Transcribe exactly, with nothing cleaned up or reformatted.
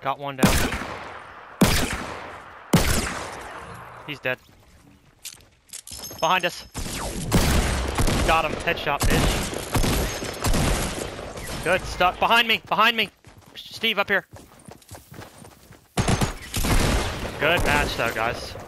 Got one down. He's dead. Behind us. Got him. Headshot, bitch. Good stuff. Behind me. Behind me. Steve, up here. Good match, though, guys.